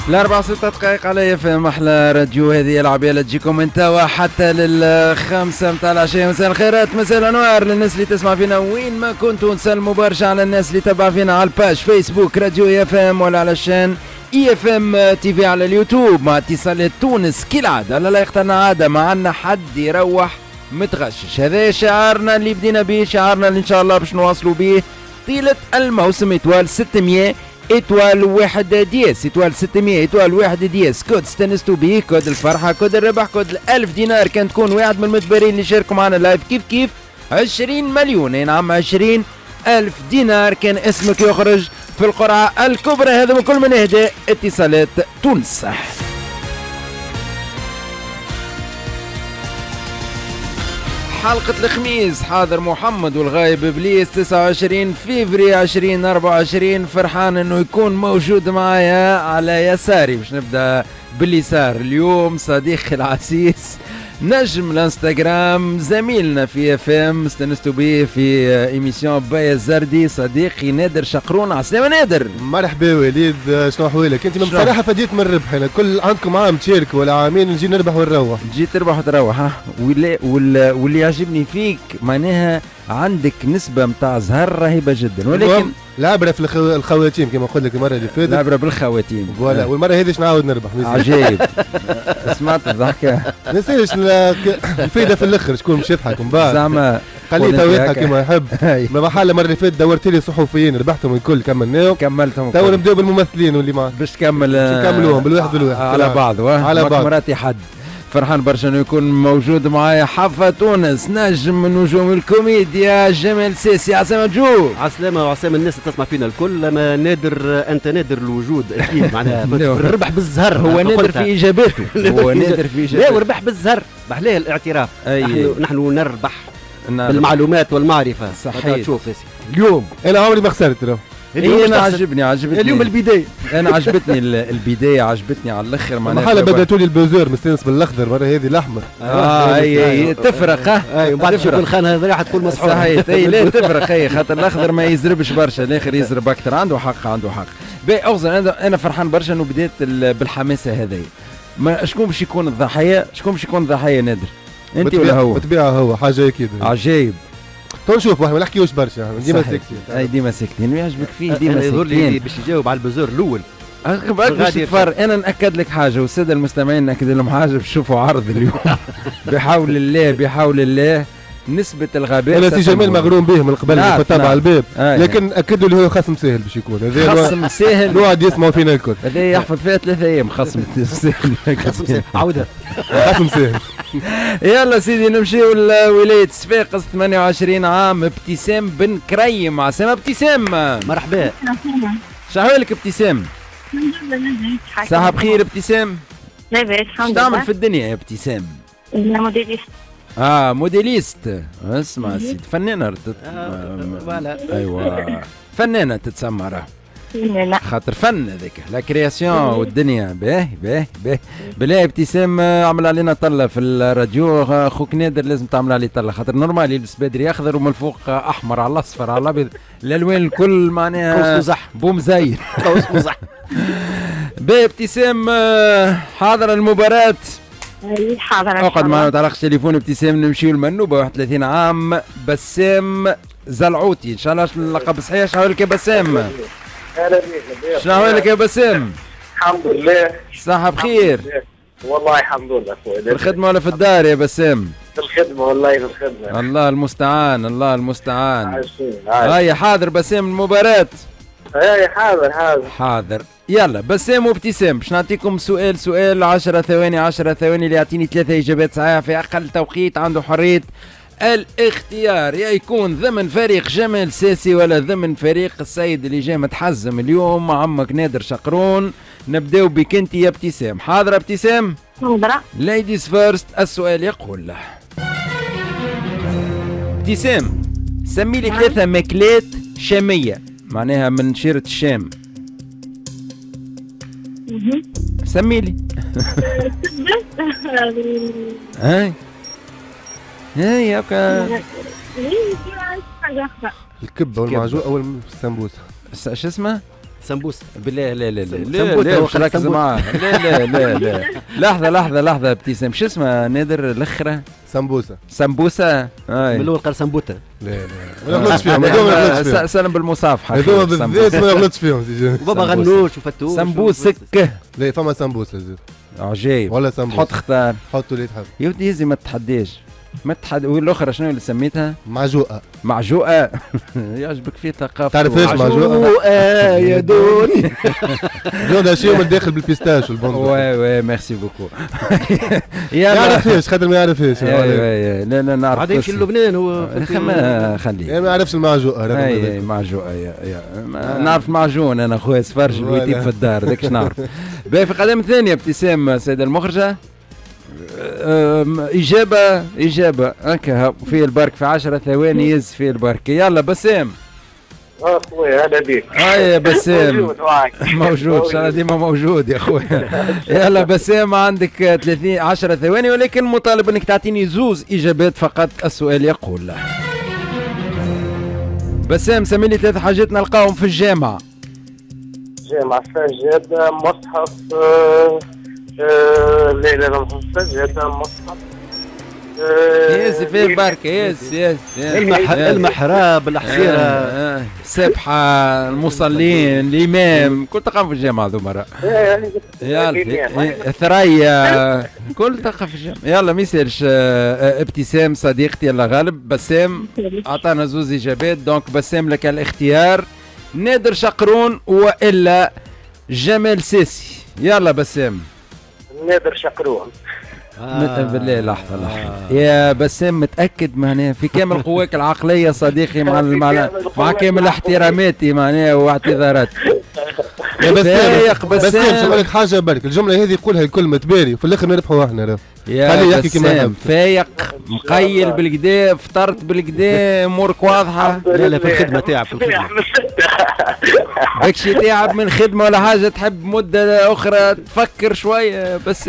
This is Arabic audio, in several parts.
الأربعة 6 دقائق على اف ام. احلى راديو، هذه العبيه اللي تجيكم من توا حتى للخمسة متاع العشية. مساء الخيرات، مساء الانوار للناس اللي تسمع فينا وين ما كنتوا. نسلموا برشا على الناس اللي تبع فينا على الباج فيسبوك راديو اف ام، ولا على الشان اي اف ام تي في على اليوتيوب. مع اتصالات تونس كالعادة لا يختارنا عادة، ما عندنا حد يروح متغشش. هذا شعارنا اللي بدينا به، شعارنا اللي ان شاء الله باش نواصلوا به طيلة الموسم. ايطوال 600 ايطوال 1 دياس، ايطوال 600 ايطوال 1 دياس. كود استنستوا بيه، كود الفرحة، كود الربح، كود 1000 دينار. كان تكون واحد من المتبرين اللي شاركوا معنا لايف كيف كيف 20 مليون. اي نعم 20,000 دينار كان اسمك يخرج في القرعة الكبرى. هذا من كل من اهداء اتصالات تونس. حلقة الخميس، حاضر محمد والغايب ابليس. 29 فيفري 2024. فرحان انه يكون موجود معايا على يساري. باش نبدا باليسار اليوم صديقي العزيز، نجم الانستغرام، زميلنا في اف ام، استنستوا به في ايميسيون بايا الزردي، صديقي نادر شقرون. عسلامة نادر. مرحبا وليد، شنو احوالك؟ انت بصراحه فديت من الربح. انا كل عندكم عام تشاركوا ولا عامين نجي نربح ونروح. جيت تربح وتروح ها. واللي يعجبني فيك معناها عندك نسبة متاع زهر رهيبة جدا، ولكن العبرة في الخواتيم كما قلت لك المرة اللي فاتت. العبرة بالخواتيم فوالا. والمرة هذه باش نعاود نربح. عجيب. سمعت الضحكة؟ نسيش الفايدة في الاخر شكون باش يضحك من بعد. زعما خليه تو يضحك كما يحب. ما محل المرة اللي فاتت دورت لي صحفيين ربحتهم الكل، كملتهم. تو نبداو بالممثلين واللي معاه باش تكمل. نكملوهم بالواحد بالواحد على بعض. على بعض. مراتي حد فرحان برشا انه يكون موجود معايا حفا تونس، نجم من نجوم الكوميديا جمال سيسي. عسلامة جو. عسلامة وعسلامة الناس اللي تسمع فينا الكل. ما نادر، انت نادر الوجود اكيد معناها. الربح بالزهر هو نادر في اجاباته. هو نادر في اجاباته. لا وربح بالزهر محلاه الاعتراف. نحن نربح بالمعلومات والمعرفة. صحيح. شوف يا سيدي اليوم انا عمري ما خسرت له. انا عجبني اليوم البدايه. انا عجبتني البدايه، عجبتني على الاخر. معناها حاله بداتوا لي البوزور مستانس بالاخضر، المره هذه الاحمر. اي تفرق. ومن بعد تشوف الخان هذا راح تقول مسحور. صحيح. اي لا تفرق. اي خاطر الاخضر ما يزربش برشا، الاخر يزرب اكثر. عنده حق، عنده حق. باهي اغزر، انا فرحان برشا انه بديت بالحماسه هذه. ما شكون باش يكون الضحيه؟ شكون باش يكون الضحيه نادر؟ انت ولا هو؟ بالطبيعه هو حاجه اكيد. عجيب. تو نشوف ما نحكيوش برشا، ديما ساكتين. اي ديما ساكتين. يعجبك فيه ديما يظهر ساكتين. لي باش يجاوب على البزور الاول. انا ناكد لك حاجه، والساده المستمعين ناكد لهم حاجه. باش تشوفوا عرض اليوم. بحول الله بحول الله نسبة الغباء. انا سي جمال مغروم به من قبل كنت تابع الباب، لكن اكدوا لي هو خصم ساهل باش يكون. هذا خصم ساهل الواحد يسمعوا فينا الكل. هذا يحفظ فيها 3 ايام. خصم ساهل. خصم ساهل عاودها. خصم ساهل. يلا سيدي نمشيو لولاية صفاقس. 28 عام، ابتسام بن كريم. عسلامة ابتسام. مرحبا. شحوالك ابتسام؟ صحة بخير ابتسام؟ لاباس الحمد لله. شو تعمل في الدنيا يا ابتسام؟ موديليست. موديليست. اسمع سيدي، فنانة. ايوه فنانة تتسمى راه. لا خاطر فن هذاك لا كرياسيون والدنيا. باهي باهي باهي. بالله ابتسام عمل علينا طلة في الراديو. اخوك نادر لازم تعمل عليه طلة، خاطر نورمال يلبس بدري اخضر ومن الفوق احمر على الاصفر على الابيض، الالوان الكل معناها بوم زين. باهي ابتسام حاضر المباراة. حاضر. اقعد معنا ما تعلقش تليفون ابتسام. نمشيو لمنوبة 31 عام، بسام زلعوتي. ان شاء الله اللقب صحيح. شنو لك يا بسام؟ اهلا بك. شنو احوالك يا بسام؟ الحمد لله. صحة بخير؟ والله الحمد لله. في الخدمة ولا في الدار يا بسام؟ في الخدمة والله في الخدمة. الله المستعان، الله المستعان. عايشين. هاي حاضر بسام المباراة. هاي حاضر. حاضر. يلا بسام وابتسام باش نعطيكم سؤال 10 ثواني. 10 ثواني اللي يعطيني 3 اجابات صحيحة في اقل توقيت عنده حرية الاختيار. يا يكون ضمن فريق جمال ساسي ولا ضمن فريق السيد اللي جاي متحزم اليوم عمك نادر شقرون. نبداو بك انت يا ابتسام. حاضرة ابتسام؟ حاضرة. ليديز فيرست. السؤال يقول ابتسام سمي لي 3 ماكلات شامية، معناها من شيرة الشام. سمي لي. هاي هاكا. الكبة والمعجون أول السمبوسة. شو اسمه؟ سمبوسه بالله لا لا لا لا مش ركز معاه لا لا لا لا لحظة ابتسام شو اسمها نادر الاخرى سمبوسه من الاول قال سمبوته لا ما يغلطش فيهم سلم بالمصافحه هذوما بالذات ما يغلطش فيهم بابا غنوش وفتوش سمبوسك لا فما سمبوسه زيد عجيب ولا سمبوسه حط اختار حط اللي تحب يا ودي يزي ما تتحداش والاخرى شنو اللي سميتها؟ معجوقه يعجبك فيه ثقافه تعرف ايش معجوقه يا دوني هذا شيء من داخل بالبيستاش والبندق وي ميرسي بوكو يعرفهاش خاطر ما يعرفهاش لا نعرف بعدين يمشي لبنان هو خليه ما يعرفش المعجوقه معجوقه نعرف معجون انا خويا سفرج الويتيب في الدار داك نعرف باهي في قدم ثانيه ابتسام سيدة المخرجه إجابة هكا في البرك في 10 ثواني يز في البرك يلا بسام خويا هلا بيك يا بسام موجود ان شاء الله ديما موجود يا خويا يلا بسام عندك 10 ثواني ولكن مطالب انك تعطيني زوز اجابات فقط. السؤال يقول بسام سمي لي 3 حاجات نلقاهم في الجامعة. سجاد مصحف لا سجاد مصحف يس في البركة يس المحراب الحصيرة السبحة المصلين الإمام كل تقام في الجامعة ذو مرة يلا ثريا كل تقام في الجامعة يلا ما يصيرش. ابتسام صديقتي الله غالب بسام أعطانا زوز إجابات دونك بسام لك الاختيار نادر شقرون وإلا جمال ساسي. يلا بسام نادر شقرون. بالله لحظة يا بسام متأكد معناها في كامل قواك العقلية صديقي مع كامل احتراماتي معناها واعتذاراتي. بس نقول لك حاجة برك الجملة هذه يقولها الكل متباري وفي الآخر نربحوا احنا يا بسام فايق مقيل بالكدا فطرت بالكدا امورك واضحة. لا في الخدمة تاعب داكشي تعب من خدمة ولا حاجة تحب مدة أخرى تفكر شوية بس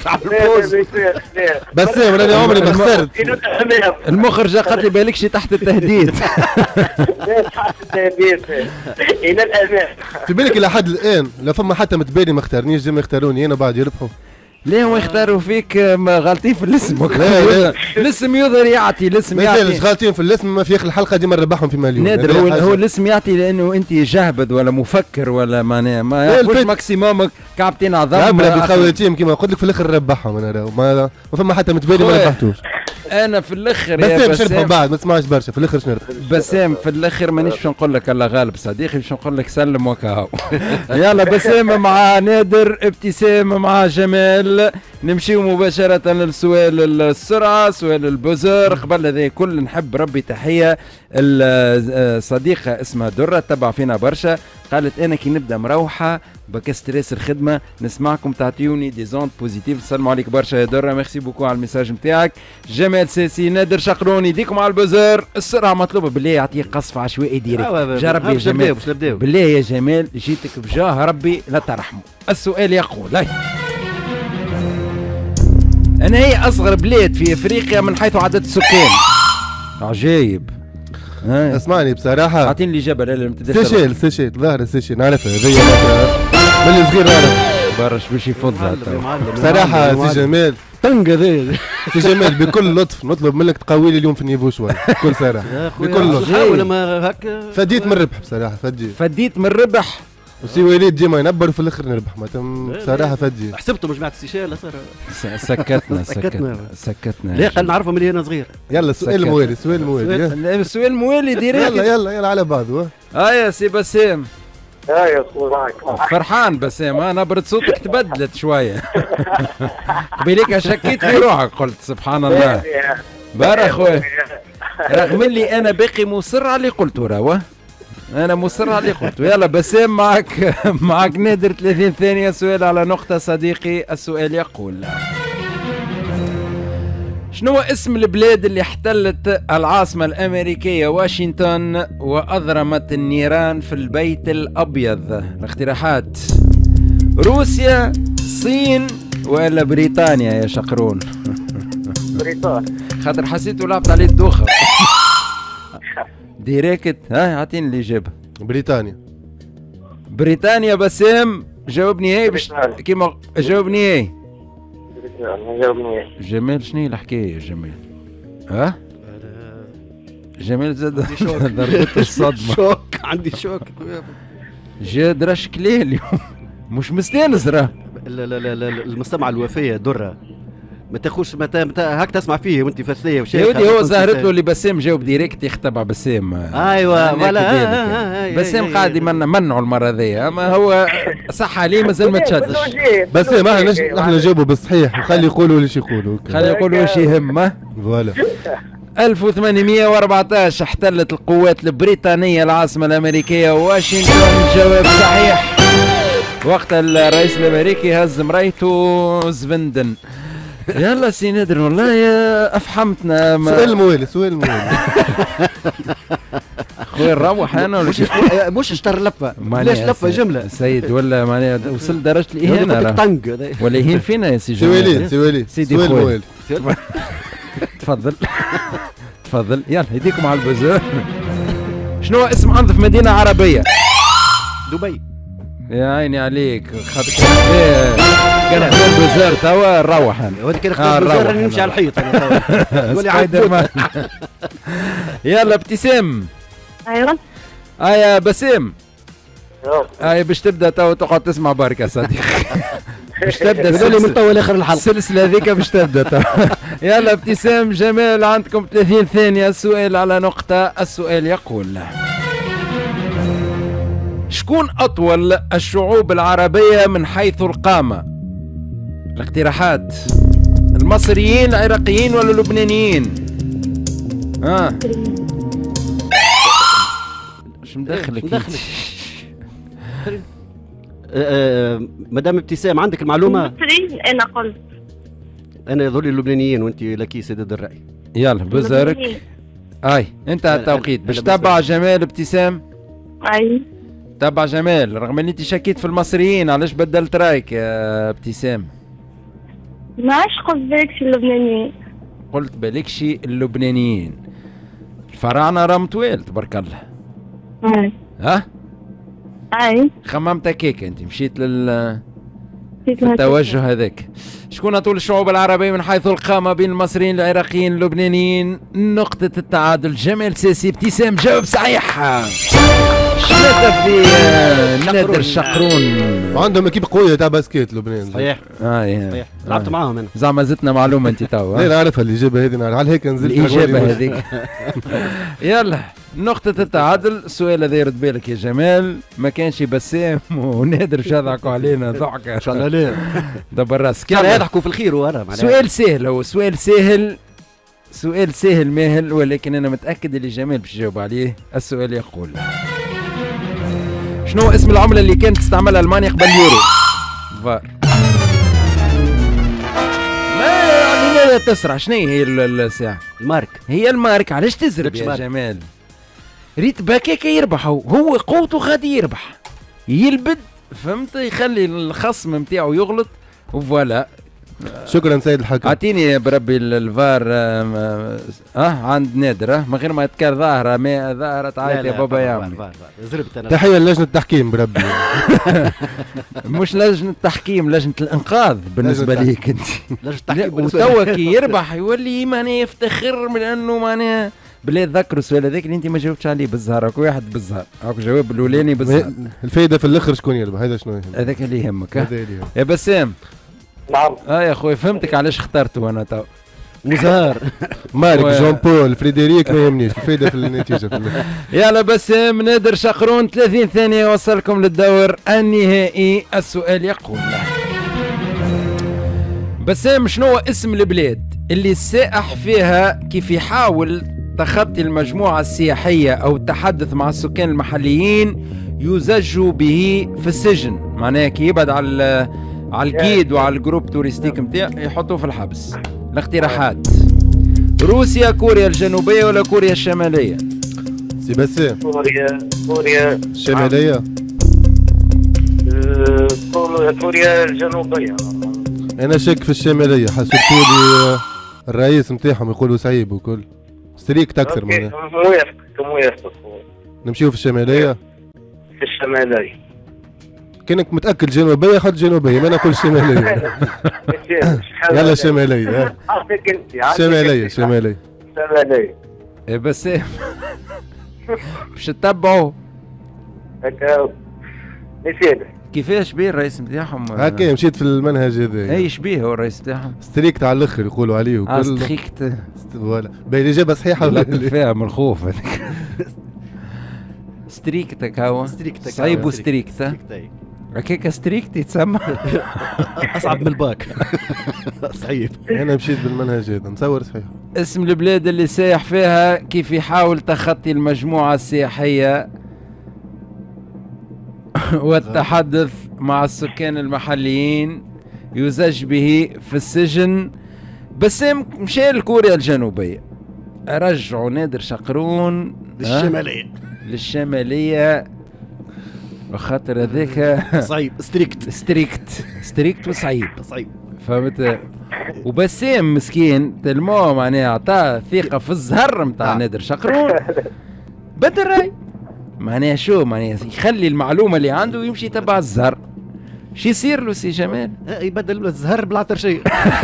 بسام أنا عمري ما خسرت. المخرجة قالت لي بالكش تحت التهديد. تحت التهديد إلى الأمام. في بالك إلى حد الآن لو فما حتى متباري ما اختارنيش زي ما يختاروني أنا بعد يربحوا. ليه هو يختاروا فيك غالطين في الاسم؟ الاسم يظهر يعطي الاسم يعطي. ما غالطين في الاسم ما في اخر الحلقه ديما نربحهم في مليون. نادر هو الاسم يعطي لانه انت جهبذ ولا مفكر ولا ما يعرفوش ماكسيموم كعبتين عظام. عبره بالخواتيم كيما قلت لك في الاخر نربحهم انا ما فما حتى متبادل ما ربحتوش. انا في الاخر يا بسام نربح بعد ما تسمعش برشا في الاخر نربح. بسام في الاخر مانيش باش نقول لك الله غالب صديقي باش نقول لك سلم وكاو. يلا بسام مع نادر ابتسام مع جمال نمشيو مباشرة للسؤال السرعة سؤال البوزر. قبل هذا كل نحب ربي تحية الصديقة اسمها درة تبع فينا برشا قالت انا كي نبدا مروحة بكستريس الخدمة نسمعكم تعطيوني دي زوند بوزيتيف. السلام عليك برشا يا درة ميرسي بوكو على الميساج نتاعك. جمال ساسي نادر شقروني يديكم على البوزر. السرعة مطلوبة بالله يعطيك قصف عشوائي ديريكت. جرب يا جمال بالله يا جمال جيتك بجاه ربي لا ترحمه. السؤال يقول أنا هي أصغر بلاد في أفريقيا من حيث عدد السكان. عجيب. اسمعني بصراحة أعطيني الإجابة. لا سيشيل ظاهر سيشيل نعرفها هذيا من الصغير نعرف برش باش يفضها بصراحة سي جمال طنقة ذي سي جمال بكل لطف نطلب منك تقوي لي اليوم في النيفو شوي بكل صراحة بكل لطف. فديت من الربح بصراحة فديت من الربح. وسي وليد ديما ينبر وفي الاخر نربح بصراحه فدي حسبته مجموعه السيشيل صار سكتنا ليه قال نعرفه من هنا صغير. يلا السؤال الموالي ديريكت. يلا على بعضه. يا سي بسام يا معك فرحان بسام نبرة صوتك تبدلت شويه. قبيلك شكيت في روحك قلت سبحان الله بارك خويا رغم اللي انا باقي مصر على اللي قلته راهو أنا مصر على اللي قلته. يلا بسام معك نادر 30 ثانية سؤال على نقطة صديقي. السؤال يقول شنو اسم البلاد اللي احتلت العاصمة الأمريكية واشنطن وأضرمت النيران في البيت الأبيض؟ الاقتراحات روسيا الصين ولا بريطانيا يا شقرون؟ بريطانيا خاطر حسيت لعبت عليه الدوخة. ديريكت اعطيني الإجابة. بريطانيا بريطانيا بسام. جاوبني هي كيما جاوبني هي. جمال شنو هي الحكايه جمال؟ ها؟ جمال زاد ضربت الصدمه. شوك عندي شوك. جاد رشك ليه اليوم؟ مش مستانس راه. لا لا لا المستمع الوفيه دره ما تاخوش متى هاك تسمع فيه وانت فثيه وشيخ. يا ودي هو ظهرت له اللي بسام جاوب ديريكت يختبع بسام. ايوه ولا بسام قاعد منعوا المره ذي اما هو صح عليه مازال ما تشدش. بسام احنا نجاوبوا بالصحيح وخلي يقولوا اللي يقولوا. خلي يقولوا واش يهم. فوالا. 1814 احتلت القوات البريطانية العاصمة الأمريكية واشنطن. جواب صحيح. وقت الرئيس الأمريكي هز مرايته زفندن. يلا سي نادر والله يا أفحمتنا. سؤال موالي سؤال موالي. خويا نروح أنا مش اشتر لفة. ليش لفة جملة سيد ولا معناها وصل درجة الإهانة ولا يهين فينا يا سي جمال. سؤالي سيدي خويا تفضل. تفضل يلا يديكم على البزار. شنو اسم انظف مدينة عربية؟ دبي. يا عيني عليك خاطر كان البزار توا نروح انا. ودي كان البزار نمشي على الحيط انا. سبايدر مان. يلا ابتسام. ايوه. يا بسام. باش تبدا توا تقعد تسمع بركة صديقي. باش تبدا من طول اخر الحلقه السلسله هذيك باش تبدا. يلا ابتسام جمال عندكم 30 ثانيه. السؤال على نقطه. السؤال يقول شكون اطول الشعوب العربيه من حيث القامه؟ الاقتراحات المصريين العراقيين ولا اللبنانيين؟ شو مدخلك؟ مدام ابتسام عندك المعلومه؟ المصري انا قلت. انا يظهر لي اللبنانيين وانت لك سدد الراي. يلا بزارك. انت التوقيت باش تتبع جمال ابتسام. تبع جمال رغم ان انت شكيت في المصريين. علاش بدلت رايك يا ابتسام؟ ما عادش قلت بالكش اللبنانيين. قلت بالكش اللبنانيين. الفراعنه راهم طويل تبارك الله. ها؟ خممت هكاك انت مشيت في التوجه هذاك. شكون طول الشعوب العربية من حيث القامة بين المصريين العراقيين اللبنانيين؟ نقطة التعادل. جمال ساسي ابتسام جواب صحيح. شماتة في نادر شقرون. وعندهم اكيب قوية تاع باسكيت لبنان. صحيح. صحيح. لعبت معاهم انا. زعما زدتنا معلومة انت توا. لا نعرفها الإجابة هذه على هيك نزلت الإجابة هذيك. يلا نقطة التعادل. السؤال هذا يرد بالك يا جمال. ما كانش بسام ونادر شذعكوا علينا ضحكة. ان شاء الله لا. دبر راسك. يضحكوا في الخير ورا. سؤال سهل. هو سؤال سهل. سؤال سهل ماهل ولكن انا متأكد اللي جمال باش يجاوب عليه. السؤال يقول شنو اسم العملة اللي كانت تستعملها ألمانيا قبل اليورو؟ فار. لا تسرع. شنو هي الساعة؟ المارك. هي المارك. علاش تزرب يا جمال؟ ريت باكيكا يربح. هو قوته غادي يربح. يلبد فهمت يخلي الخصم نتاعو يغلط وفوالا. شكرا سيد الحكم. اعطيني بربي الفار. عند نادر. من غير ما يتكر ظاهره ما ظاهره تعيط يا بابا يا عمي. زربت انا. تحيه للجنه التحكيم بربي. مش لجنه التحكيم لجنه الانقاذ بالنسبه ليك انت. وتوا كي يربح يولي معناها يفتخر من انه معناها بلا تذكروا السؤال هذاك اللي انت ما جاوبتش عليه بالزهر. هاك واحد بالزهر. هاك جواب الاولاني بالزهر. الفايده في الاخر شكون يربح؟ هذا شنو يهم؟ هذاك اللي يهمك. يا بسام. نعم. يا خويا فهمتك علاش اخترته انا تو. مزهر. مارك جون بول فريدريك ما يهمنيش الفايده في النتيجه في الاخر. يلا بسام نادر شقرون 30 ثانيه يوصلكم للدور النهائي. السؤال يقول بسام شنو اسم البلاد اللي السائح فيها كيف يحاول تخطي المجموعة السياحية أو التحدث مع السكان المحليين يزجوا به في السجن؟ معناها كي يبعد على الكيد وعلى الجروب توريستيك نتاع يحطوه في الحبس. الاقتراحات روسيا كوريا الجنوبية ولا كوريا الشمالية؟ سي بسام. كوريا الشمالية. كوريا الجنوبية. أنا شك في الشمالية. حسبتولي الرئيس نتاعهم يقولوا صعيب وكل ستريكت أكثر معناها. موافق. نمشيو في الشمالية. في الشمالية. كانك متاكد جنوبيه خد جنوبيه ما ناكل شماليه. يلا شماليه. شماليه شماليه شماليه. بس باش تتبعوا هكا نسيت كيفاش بيه الرئيس نتاعهم؟ هكا مشيت في المنهج هذا. اي شبيه هو الرئيس نتاعهم؟ ستريكت على الاخر يقولوا عليه وكل. ستريكت فوالا باهي الاجابه صحيحه ولا فيها من الخوف هذيك. ستريكت هكا صعيب وستريكت هكاك ستريكت يتسمى. اصعب من الباك. صعيب. انا مشيت بالمنهج هذا نصور صحيح. اسم البلاد اللي سايح فيها كيف يحاول تخطي المجموعة السياحية والتحدث مع السكان المحليين يزج به في السجن. بسام مشى لكوريا الجنوبية، رجعوا نادر شقرون للشمالية وخاطر هذاك صعيب. ستريكت وصعيب فهمت. وبسام مسكين تلمو معناها عطاه ثقة في الزهر متاع نادر شقرون بدل راي معناها شو معناها يخلي المعلومة اللي عنده ويمشي يتبع الزهر. شو يصير له سي جمال؟ يبدل الزهر بالعطرشية.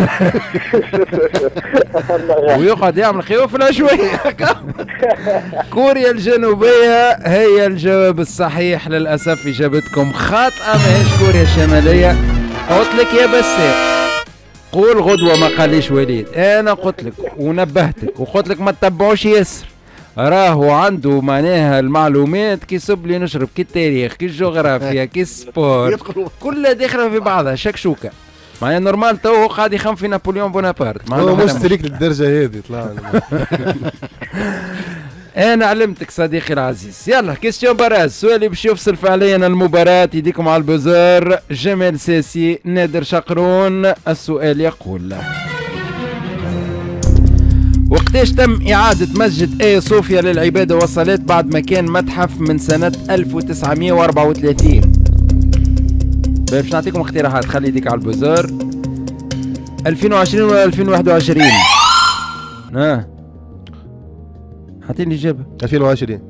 ويقعد يعمل خيوف العشوائية. كوريا الجنوبية هي الجواب الصحيح للأسف. إجابتكم خاطئة ماهيش كوريا الشمالية. قلت لك يا بسام قول غدوة ما قاليش وليد، أنا قلت لك ونبهتك وقلت لك ما تتبعوش ياسر، راهو عنده معناها المعلومات كي سبلي نشرب كي التاريخ كي الجغرافيا كي السبور كلها داخله في بعضها شكشوكه معناها نورمال تو قاعد يخم في نابليون بونابرت. هو مش ستريكت للدرجه هذه طلع. انا علمتك صديقي العزيز. يلا كيستيون براز، السؤال اللي باش يفصل فعليا المباراة يديكم على البوزار. جمال ساسي نادر شقرون. السؤال يقول وقتاش تم إعادة مسجد آيا صوفيا للعبادة والصلاة بعد ما كان متحف من سنة 1934؟ باش نعطيكم اقتراحات خلي يديك على البوزار. 2020 ولا 2021؟ حاطين الإجابة 2020.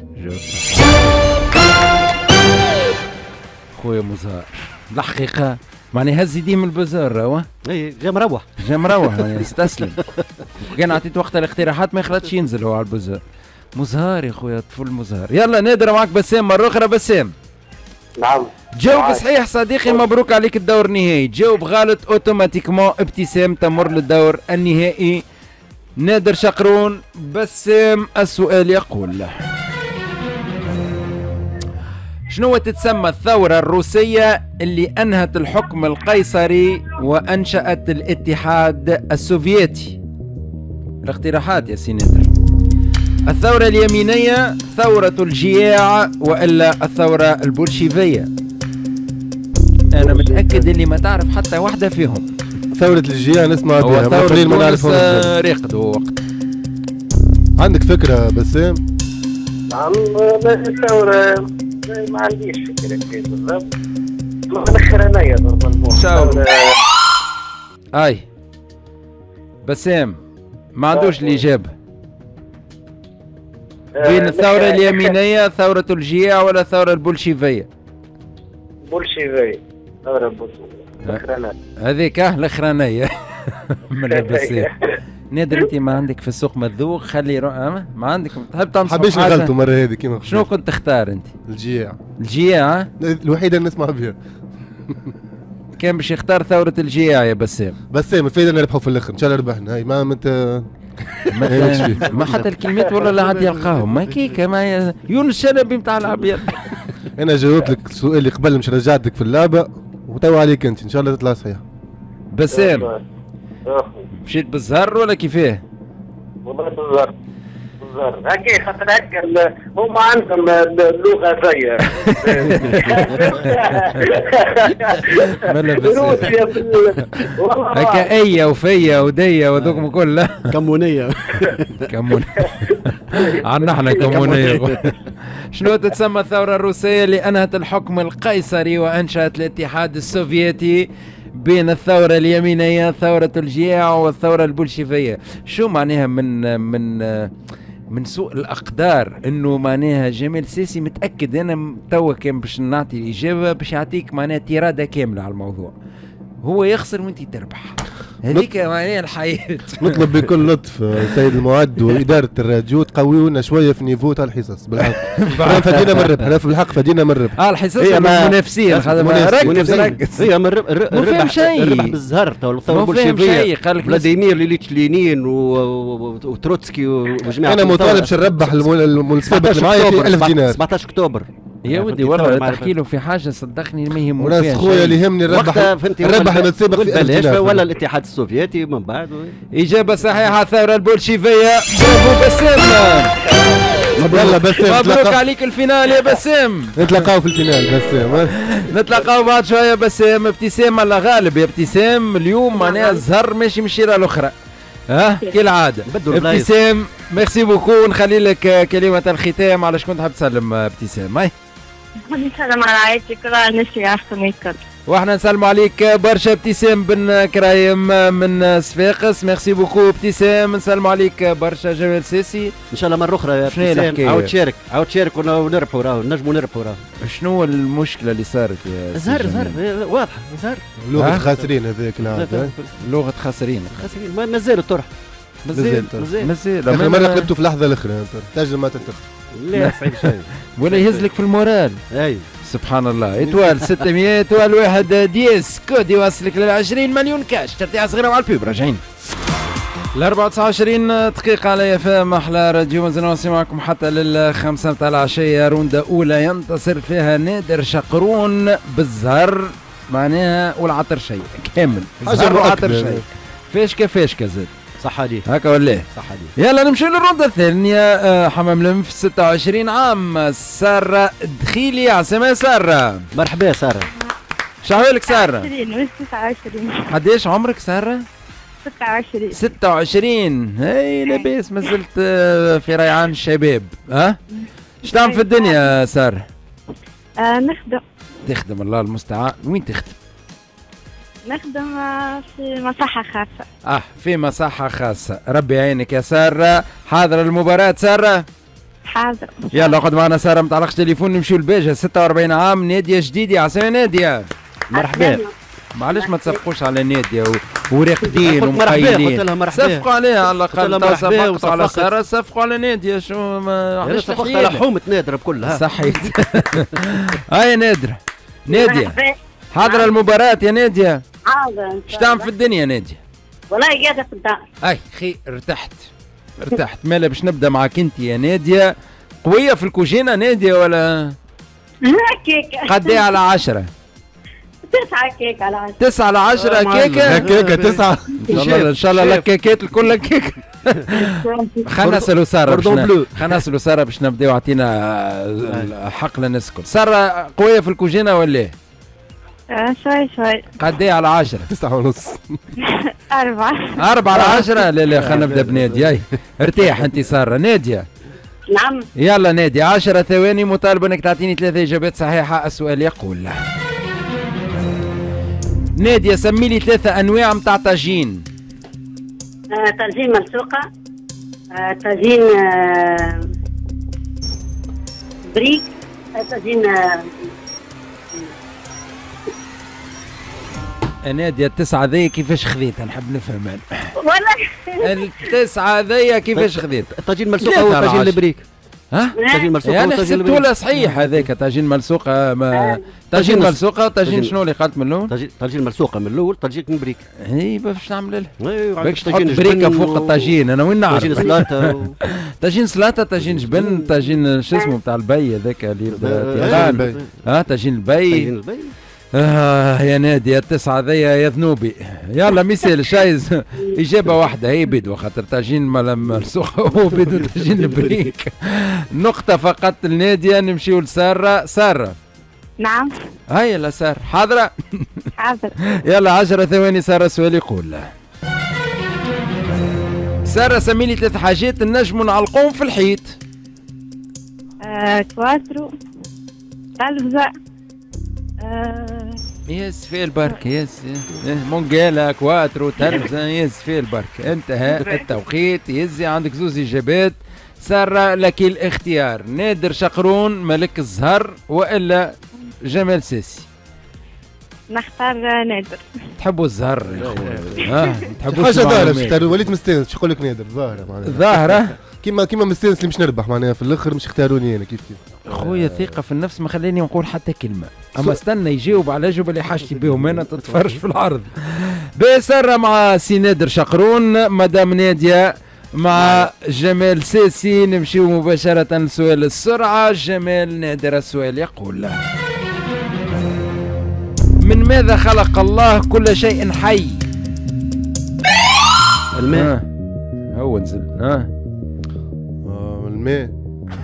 خويا مزهر الحقيقة معني هز يديه من البزار راهو. اي جا مروح يعني استسلم. كان عطيت وقت الاقتراحات ما يخلطش ينزل هو على البزار. مزهار يا خويا طفل مزهار. يلا نادر معك بسام مرة أخرى. بسام نعم جاوب صحيح صديقي، مبروك عليك الدور النهائي. جاوب غلط اوتوماتيكمون ابتسام تمر للدور النهائي. نادر شقرون بسام. السؤال يقول شنو تتسمى الثورة الروسية اللي أنهت الحكم القيصري وأنشأت الاتحاد السوفيتي؟ الاقتراحات يا سي نادر: الثورة اليمينية، ثورة الجياع، وإلا الثورة البولشيفية؟ أنا متأكد اللي ما تعرف حتى واحدة فيهم. ثورة الجياع نسمع بها، ثورة تونس رقدوا وقت. عندك فكرة بسام؟ نعم الثورة ما عنديش فكرة كيف بالضبط. الأخرانية نورمالمون. أي بسام ما عندوش الإجابة بين الثورة اليمينية، ثورة الجياع، ولا الثورة البولشيفية؟ بولشيفية. ثورة بولشيفية. الأخرانية. هذيك الأخرانية. من بسام. نادر انت ما عندك في السوق مذوق خلي ما عندك تحب تنصح حبيش نغلطوا مرة هذه كيما شنو كنت تختار انت؟ الجياع. الجياع الوحيدة اللي نسمع بها. كان باش يختار ثورة الجياع يا بسام. بسام الفايدة نربحوا في الاخر ان شاء الله ربحنا. هاي ما انت ما حتى الكلمات ولا لا عاد يلقاهم ما كيكا ما يونس شلبي نتاع العبير. انا جاوبت لك السؤال اللي قبل مش رجعتك في اللعبة وتوا عليك انت ان شاء الله تطلع صحيح. بسام مشيت بالزهر ولا كيفاه؟ والله بالزهر هكا خاطر هكا هما عندهم اللغة زي روسيا هكا ايا وفيا وديا وذوكم كلها كمونية. عنا احنا كمونية. شنو تتسمى الثورة الروسية اللي انهت الحكم القيصري وانشأت الاتحاد السوفيتي بين الثورة اليمينية، ثورة الجياع، والثورة البولشيفية؟ شو معناها من من سوء الاقدار انه معناها جمال ساسي متاكد انا توا كان باش نعطي الاجابه باش يعطيك معناها تيراده كامله على الموضوع، هو يخسر وانت تربح، هذيك معناها الحياه. نطلب بكل لطف سيد المعد واداره الراديو تقويونا شويه في نيفو تاع الحصص بالحق. فدينا من الربح، بالحق فدينا من الربح. الحصص المنافسين ركز هي من الربح بالزهر تو البولشيفيه فلاديمير ليليتش لينين وتروتسكي وجماعه. انا مطالب باش نربح السابق اللي معايا في 1000 دينار 17 اكتوبر. يا ودي والله تحكي له في حاجه صدقني ما يهمني فيها. خويا اللي يهمني نربح المتسابق في 1000 دينار ولا الاتحاد السوفيتي من بعد. اجابه صحيحه، الثوره البولشيفيه. برافو بسام. يلا بسام مبروك عليك الفينال يا بسام. نتلاقاو في الفينال بسام. نتلاقاو بعد شويه بسام. ابتسام الله غالب يا ابتسام، اليوم معناها الزهر ماشي من الشيره الاخرى كالعاده. ابتسام ميرسي بوكو. نخلي لك كلمه الختام على شكون تحب تسلم ابتسام؟ هاي نسلم على عائلتي كلها، الناس اللي يعرفوني الكل. واحنا نسلموا عليك برشا ابتسام بن كرايم من صفاقس. ميرسي بوكو ابتسام. نسلموا عليك برشا جمال ساسي. ان شاء الله مره اخرى يا ابتسام عاود تشارك ونربحوا راهو نجموا نربحوا راهو. شنو المشكله اللي صارت يا زهر واضحه زهر لغه خاسرين هذيك لغه خاسرين ما مازال الطرح مازال اخر مره قلبتوا في اللحظه الاخرى تنجم ما تنتخب. لا صعيب شويه ولا يهز لك في المورال. اي سبحان الله. اتوال 600 اتوال واحد ديس كود يوصلك لل 20 مليون كاش. ترتيعه صغيره مع البيب. راجعين ل 24 دقيقة على FM أحلى راديو. مازلنا نوصي معكم حتى لل5 متاع العشية. روندة أولى ينتصر فيها نادر شقرون بالزهر معناها والعطر شيء كامل. زهر وعطر شيء فيش كزاد صح عليك هكا ولا صح عليك. يلا نمشي للرونده الثانيه. حمام لنف 26 عام. ساره دخيلي عسامه. ساره مرحبا ساره. شعوالك ساره؟ 29. قديش عمرك ساره؟ 26. هاي لاباس مازلت في ريعان الشباب. ايش تعمل في الدنيا ساره؟ نخدم. تخدم الله المستعان. وين تخدم؟ نخدم في مصحة خاصة. في مصحة خاصة. ربي يعينك يا سارة. حاضرة المباراة سارة؟ حاضر. يلا اقعد معنا سارة، متعلقش تليفون. نمشيو لباجة 46 عام. نادية جديدة عسايا نادية. مرحبا. معلش ما تصفقوش على نادية وراقدين ومقيلين. صفقوا عليها على الأقل. صفقوا على سارة، صفقوا على نادية. شو ما علاش صفقت على حومة نادرة بكلها. صحيت. هاي نادرة. نادية حاضرة المباراة يا نادية؟ حاضر. ايش تعمل في الدنيا نادية؟ والله قاعدة في الدار. خي ارتحت مالا باش نبدا معك انت يا نادية. قوية في الكوجينة نادية ولا؟ هكاك. قد ايه على 10؟ 9 كيك على 10. 9 على 10 كيكة؟ كيكة 9 ان شاء الله الكيكات الكل كيكة. خلينا نسألوا سارة باش نبداو. عطينا حق للناس الكل. سارة قوية في الكوجينة ولا؟ شوي. قد ايه على 10؟ 9.5. 4. 4 على 10. لا خلينا نبدا بنادية. ارتاح انت سارة. نادية. نعم. يلا نادية 10 ثواني. مطالب انك تعطيني 3 اجابات صحيحة. السؤال يقول نادية سمي لي 3 انواع متاع طاجين. طاجين ملسوقة، طاجين بريك، طاجين نادية 9 ذي كيفاش خذيتها؟ نحب نفهم انا. والله 9 ذي كيفاش خذيت؟ طاجين ملسوقة وطاجين البريك. طاجين ملسوقة يعني حسبته له صحيح هذاك. طاجين ملسوقة طاجين ملسوقة وطاجين شنو اللي قالت من الاول؟ طاجين ملسوقة من الاول. طاجين بريك. اي باش نعمل لها؟ باش تحط بريكة فوق الطاجين. انا وين نعرف؟ طاجين سلاطة طاجين سلاطة، طاجين جبن، طاجين شو اسمه بتاع البي هذاك اللي يبدا طاجين البي. يا نادية 9 ذيا يا ذنوبي. يلا مثال شايز إجابة واحدة هي بدو خاطر طاجين ملسوقة وبدو طاجين البريك. نقطة فقط لنادية. نمشيو لسارة. سارة. نعم. هيا لا سارة حاضرة. حاضر. يلا 10 ثواني. سارة السؤال يقول سارة سمي لي 3 حاجات نجموا نعلقوهم في الحيط. كواترو، تلفزة، يس في البرك. يس مونجالا كواترو تلفزة. يس في البرك. انتهى التوقيت. يزي عندك 2 إجابات. سارة لك الاختيار، نادر شقرون ملك الزهر والا جمال ساسي؟ نختار نادر. تحبوا الزهر يا خويا؟ تحبوا حاجه ظاهره وليت مستانس شو يقول لك نادر ظاهره معناها ظاهره كيما مستانس اللي مش نربح معناها في الاخر مش اختاروني انا كيف خويا ثقة في النفس ما خلاني نقول حتى كلمة، أما استنى يجاوب على الأجوبة اللي حاجتي بهم أنا تتفرج في العرض. بسرة مع سي نادر شقرون، مدام نادية مع جمال ساسي. نمشيو مباشرة لسؤال السرعة. جمال نادر السؤال يقول: من ماذا خلق الله كل شيء حي؟ الماء. هو نزل الماء.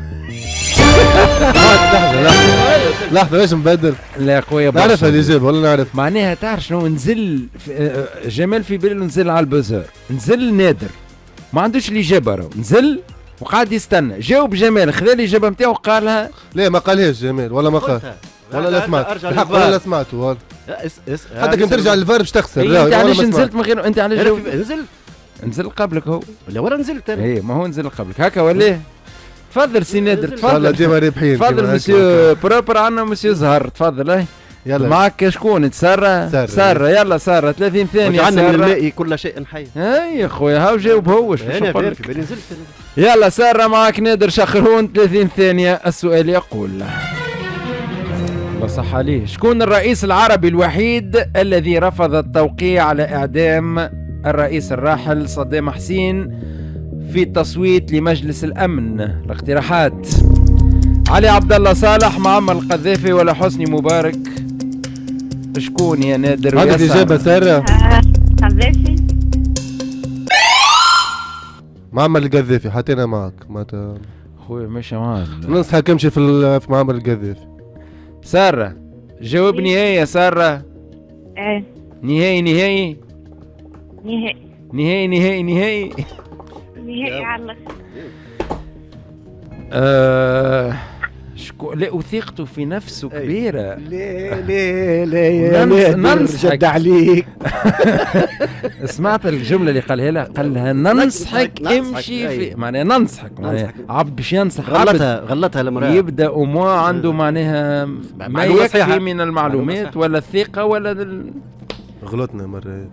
لحظة ليش مبدل؟ لا يا خويا نعرف الإجابة ولا نعرف؟ معناها تعرف شنو نزل جمال في باله نزل على البزار، نزل نادر ما عندوش الإجابة راهو، نزل وقعد يستنى، جاوب جمال خذا الإجابة نتاعو قالها. لا ما قالهاش جمال ولا ما قال ولا لا سمعت الحق ولا لا سمعته حتى كنت ترجع للفار باش تخسر. انت علاش نزلت من غير انت علاش نزل قبلك هو ولا ورا نزلت انا؟ اي ما هو نزل قبلك هكا ولا؟ تفضل سي نادر تفضل. والله ديما رابحين. تفضل مسيو بروبر عندنا مسيو زهر تفضل. اي يلا معك شكون انت؟ سارة يلا سارة 30 ثانية. عندنا من الماء كل شيء حي. اي يا خويا هاو جاوب هو انا في بالي نزلت. يلا سارة معك نادر شقرون 30 ثانية. السؤال يقول: الله صح عليه، شكون الرئيس العربي الوحيد الذي رفض التوقيع على إعدام الرئيس الراحل صدام حسين في تصويت لمجلس الأمن؟ الاقتراحات: علي عبد الله صالح، معمر القذافي، ولا حسني مبارك؟ شكون يا نادر؟ عندك إجابة سارة؟ قذافي. معمر القذافي حطينا معك خويا ماشي معاك ننصحك امشي في معمر القذافي. سارة جاوب نهائي يا سارة. ايه نهائي نهائي نهائي نهائي نهائي نهائي على لا وثيقته في نفسه كبيرة. لا يا نادر جد عليك. سمعت الجملة اللي قالها لها؟ قال لها ننصحك امشي في معناها ننصحك معناها عبد باش ينصح غلطها المرأة يبدأ وما عنده معناها ما يكفي من المعلومات ولا الثقة ولا غلطنا مرة.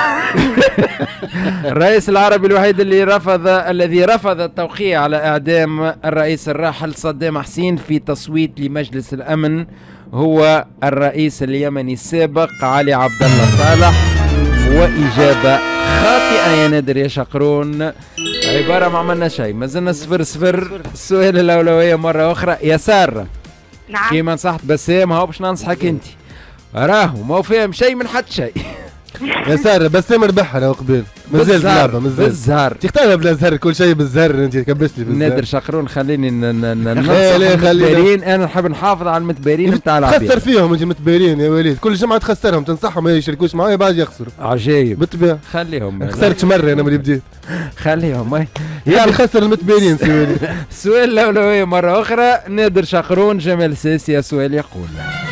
الرئيس العربي الوحيد الذي رفض التوقيع على إعدام الرئيس الراحل صدام حسين في تصويت لمجلس الأمن هو الرئيس اليمني السابق علي عبد الله صالح. وإجابة خاطئة يا نادر يا شقرون. عبارة ما عملنا شيء، ما زلنا 0-0. السؤال الأولوية مرة أخرى يا سارة. نعم. كيما نصحت بسام هاو باش ننصحك أنت، راهو ما فاهم شيء من حد شيء. يا سارة بسام ربحها لو قبل مازال اللعبة مازال بالزهر تختارها بلا زهر كل شيء بالزهر. انت كبشت لي بالزهر. نادر شقرون خليني ننصح المتبارين. انا نحب نحافظ على المتبارين نتاع العباد. تخسر فيهم انت المتبارين يا وليد، كل جمعة تخسرهم تنصحهم ما يشاركوش معايا بعد يخسروا. عجيب بالطبيعة خليهم. خسرتش مرة انا من اللي بديت. خليهم يلا خسر المتبارين سي وليد. السؤال الأولوية مرة أخرى نادر شقرون جمال ساسي. السؤال يقول: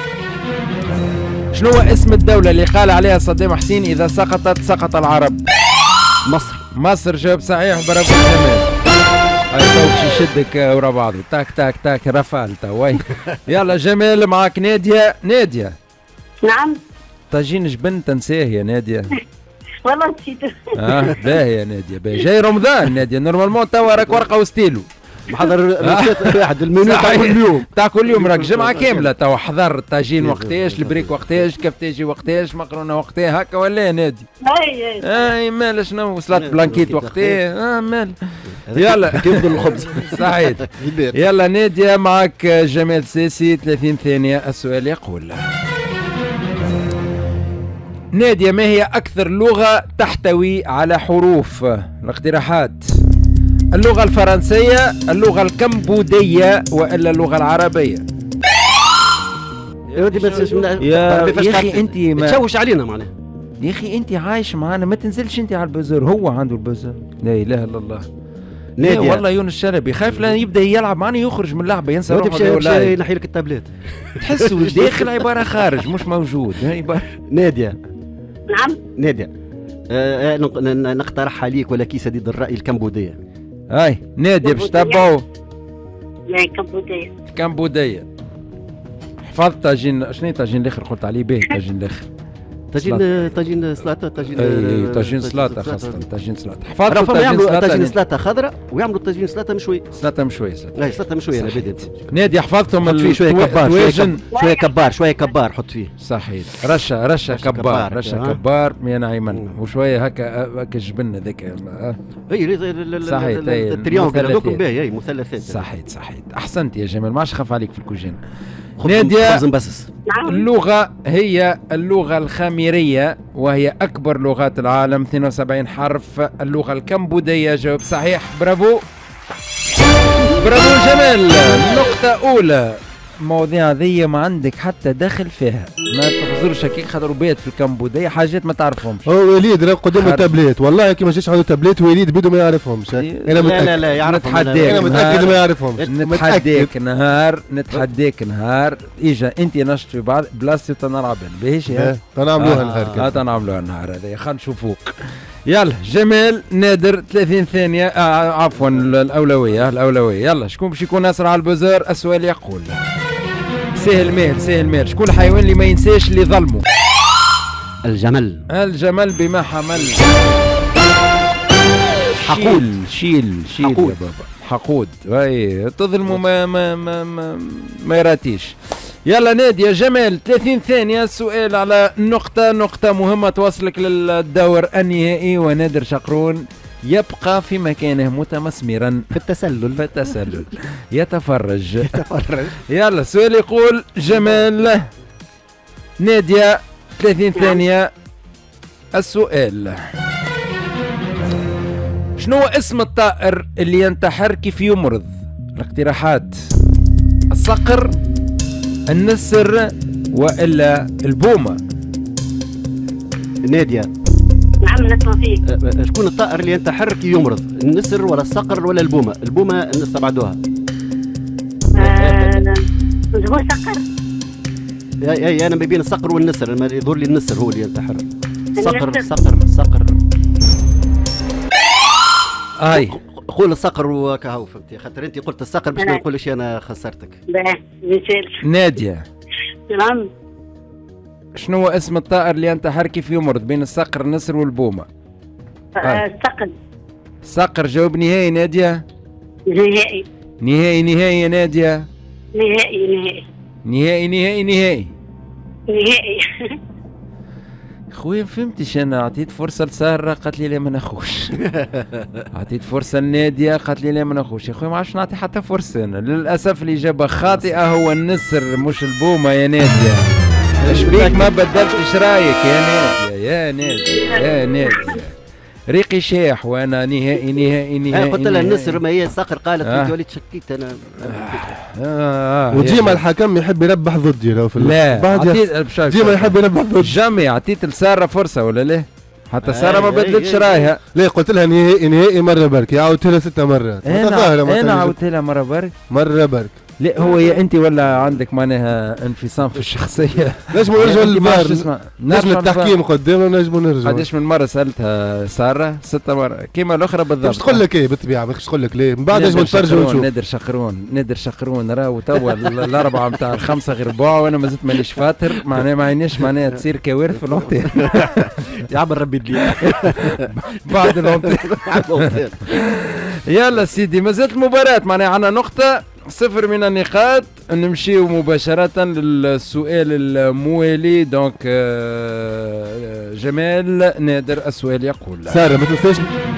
شنو هو اسم الدولة اللي قال عليها صدام حسين إذا سقط العرب؟ مصر جواب صحيح برافو جمال. هاي توك يشدك ورا بعضه تاك تاك تاك رفال توا. يلا جمال معك نادية. نادية نعم. طاجين جبن تنساه يا نادية. والله نسيته. باهي يا نادية باهي. جاي رمضان نادية نورمالمون توا راك ورقة وستيلو محضر واحد المنيو تاع كل يوم. تاع كل يوم راك جمعة كاملة توا حضر الطاجين وقتاش، البريك وقتاش، كفتاجي وقتاش، مقرونة وقتها هكا ولا يا نادي؟ اي مال شنو وصلت بلانكيت وقتها مال. يلا كيف الخبز سعيد. يلا نادية معك جمال ساسي 30 ثانية. السؤال يقول: نادية ما هي أكثر لغة تحتوي على حروف؟ الاقتراحات: اللغة الفرنسية، اللغة الكمبودية، وإلا اللغة العربية؟ يا أخي أنت ما تشوش علينا معناها. يا أخي أنت عايش معانا ما تنزلش أنت على البزر، هو عنده البزر. لا إله إلا الله. نادية والله يونس الشلبي خايف لا يبدا يلعب معنا يخرج من اللعبة ينسى روحه ولا ينحي لك التابلت. تحسوا داخل عبارة خارج مش موجود. نادية. نعم. نادية نقترح عليك ولا كي سديد الرأي الكمبودية. هاي نادية باش تبعوا. لا كمبودية. كمبودية. حفظت طاجين، شنو طاجين الاخر قلت عليه باهي طاجين الاخر؟ طاجين سلطه طاجين سلطه خاصة طاجين سلطه. حفظت طاجين سلطه خضراء ويعملوا طاجين سلطه مشوي. سلطه مشوي لا سلطه مشويه انا بديت. نادي حفظتهم فيه شويه كبار شويه كبار حط فيه. صحيح رشه كبار كبار من ايمن وشويه هكا جبن هذاك. صحيح التريونغل هذوك باهي مثلثات. صحيح احسنت يا جمال ما عادش خاف عليك في الكوجين. نادية اللغة هي اللغة الخاميرية وهي أكبر لغات العالم 72 حرف. اللغة الكمبودية جواب صحيح. برافو جمال. نقطة أولى. المواضيع هذه ما عندك حتى دخل فيها ما تحضرش هكاك خاطر بيت في الكمبودية حاجات ما تعرفهمش. هو وليد راه قدامه تابليت والله كي ما جاش عنده تابليت وليد بيدو ما يعرفهمش. انا لا يعرفهم. انا متاكد ما يعرفهمش. نتحداك نهار اجا انت نشط في بعض بلاصتي تنلعب باهيش تنعملوها نهار كذا. تنعملوها النهار هذا خلينا نشوفوك. يلا جمال نادر 30 ثانية عفوا الأولوية يلا شكون باش يكون أسرع على البزار؟ السؤال يقول سهل ماهر شكون الحيوان اللي ما ينساش اللي ظلمه؟ الجمل بما حمل. شيل يا بابا حقود. اي تظلموا ما يراتيش. يلا نادية جمال 30 ثانية. السؤال على نقطة مهمة توصلك للدور النهائي ونادر شقرون يبقى في مكانه متمسمرا في التسلل يتفرج. يلا السؤال يقول جمال نادية 30 ثانية. السؤال شنو اسم الطائر اللي ينتحر كيف يمرض؟ الاقتراحات الصقر النسر وإلا البومة. نادية نعم نسمع فيك. شكون الطائر اللي ينتحر كي يمرض؟ النسر ولا الصقر ولا البومة؟ البومة نستبعدوها. هو صقر. اي انا ما بين الصقر والنسر ما يظهر لي النسر هو اللي ينتحر. صقر اي قول الصقر وكهو فهمتي خاطر انت قلت الصقر باش ما نقولش انا خسرتك. نادية نعم شنو هو اسم الطائر اللي ينتحر كيف يمرض بين الصقر النسر والبومة؟ صقر جواب نهائي نادية. نهائي يا نادية. نهائي خويا فهمتش انا عطيت فرصه لساره قالت لي لا ما ناخوش. عطيت فرصه لناديه قالت لي لا ما ناخوش. يا خويا ما عادش نعطي حتى فرصه انا للاسف. الاجابه خاطئه هو النسر مش البومه يا ناديه. اش بيك ما بدلتش رايك يا ناديه ريقي شاح وانا نهائي. قلت لها النسر ما هي الصقر قالت انت وليت شكيت انا. وديما الحكم يحب يربح ضدي لو في لا ديما يحب يربح ضدي. جامي عطيت لساره فرصه ولا لا؟ حتى ساره ما بدلتش رايها. ليه قلت لها نهائي مره برك عاودت لها 6 مرات. انا عاودت لها مره برك. لا هو يا انت ولا عندك معناها انفصام في الشخصيه. نجموا نرجعوا للفار. نجم التحكيم قدامنا ونجموا نرجعوا. قداش من مره سالتها ساره؟ 6 مرات كيما الاخرى بالضبط. باش تقول لك ايه بالطبيعه باش تقول لك ليه من بعد نجموا نتفرجوا ونشوف. نادر شقرون راهو توا الاربعه نتاع الخمسه غير ربع وانا مازلت مانيش فاتر معناها ما عينيش معناها تصير كوارث في الهوتيل. يعمل ربي لي بعد الهوتيل. يلا سيدي مازالت المباراه معناها عندنا نقطه 0 من النقاط. نمشيو مباشرة للسؤال الموالي. دونك جمال نادر السؤال يقول سارة ما تنساش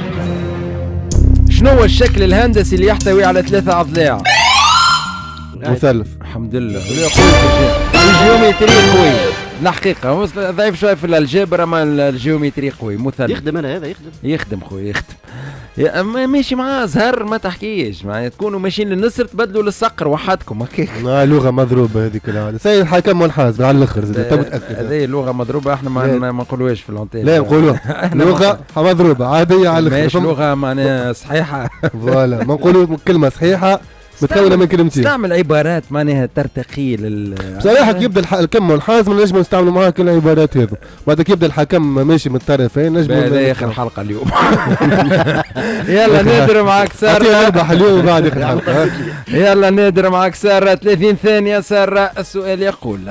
شنو هو الشكل الهندسي اللي يحتوي على 3 أضلاع؟ مثلث. الحمد لله. الجيومتري قوي الحقيقة ضعيف شوية في الجبر اما الجيومتري قوي. مثلث يخدم انا هذا يخدم خويا ماشي معاه زهر ما تحكيش معناها تكونوا ماشيين للنسر تبدلوا للصقر وحدكم هكاك. لغه مضروبه هذيك العاده. سيد الحكم منحاز على الاخر زاد انت متاكد؟ هذه لغه مضروبه احنا ما نقولوهاش في الانتيل. لا نقولوها لغه مضروبه عاديه على الاخر. ماشي لغه معناها صحيحه. فوالا ما نقولوا كلمه صحيحه متكونه من كلمتين. استعمل عبارات معناها ترتقي بصراحه كي يبدا الكم والحازم نجم نستعملوا معاه كل العبارات هذو، بعد كي يبدا الحكم ماشي من الطرفين نجم. هذا اخر حلقه اليوم. يلا نادر معك ساره. نربح اليوم بعد اخر حلقه. يلا نادر معك ساره 30 ثانيه. ساره السؤال يقول: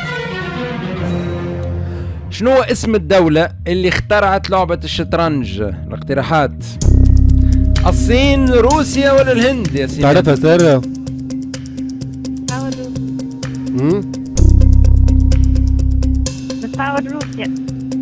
شنو اسم الدولة اللي اخترعت لعبة الشطرنج؟ الاقتراحات: الصين، روسيا، ولا الهند؟ يا سيدي تعرفها سارة؟ بتعود روسيا.